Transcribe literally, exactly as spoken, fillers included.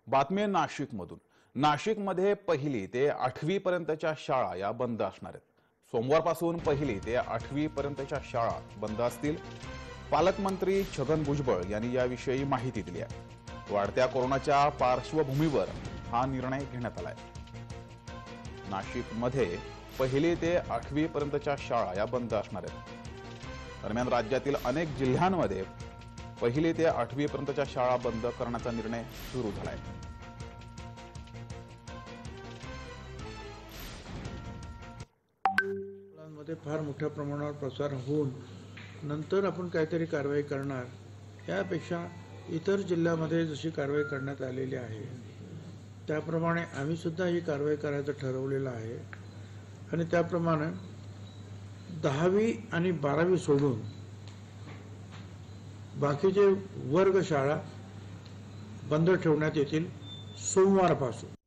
बातमी नाशिकमधून। नाशिकमध्ये पहिली ते आठवी पर्यंतच्या शाळा या बंद असणार आहेत। सोमवारपासून पहिली ते आठवी पर्यंतच्या शाळा बंद असतील। पालकमंत्री छगन भुजबळ यांनी याविषयी माहिती दिली आहे। वाढत्या कोरोनाच्या पार्श्वभूमीवर हा निर्णय घेण्यात आलाय। नाशिकमध्ये पहिली ते आठवी पर्यंतच्या शाळा या बंद असणार आहेत। दरम्यान राज्यातील अनेक जिल्ह्यांमध्ये पहिली ते आठवी पर्यंतच्या शाळा बंद करण्याचा निर्णय सुरू झालाय। मध्ये फार मोठ्या प्रमाणावर प्रसार होऊन नंतर आपण काहीतरी कारवाई करणार, यापेक्षा इतर जिल्ह्यामध्ये जशी कारवाई करण्यात आलेली आहे त्याप्रमाणे आम्ही सुद्धा ही कारवाई करायचं ठरवलेलं आहे। आणि त्याप्रमाणे दहावी आणि बारावी सोडून बाकीचे वर्ग शाळा बंद ठेवण्यात येतील सोमवारपासून।